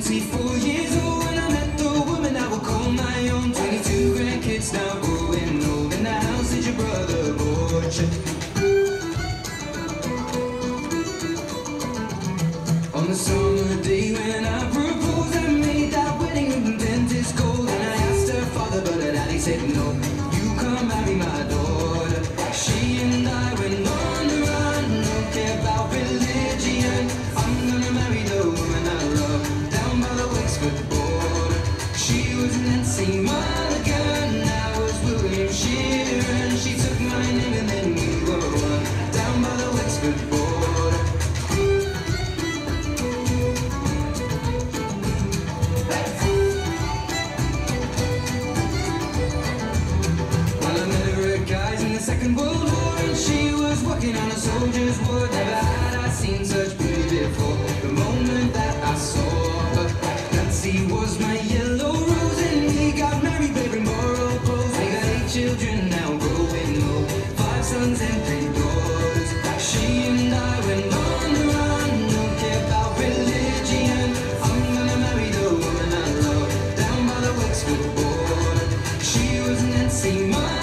24 years old when I met the woman I will call my own. 22 grandkids now growing old. In the house that your brother bought you. On the summer day when I proposed, I made that wedding dentist gold. And I asked her father, but her daddy said no. You can't marry my daughter. She and I went on the run, don't care about religion. I'm gonna marry the woman I love down by the Wexford border. She was Nancy Mulligan, I was William Sheeran. She took my name and then we were one down by the Wexford border. Well, I met her at guys in the Second World War, and she was working on a soldier's ward. Never had I seen such beauty before. The moment that I saw her, Nancy was my yellow rose, and we got married wearing borrowed clothes. We got 8 children now growing old, 5 sons and 3 daughters. She and I went on the run, don't care about religion. I'm gonna marry the woman I love down by the Wexford border. She was Nancy Mulligan.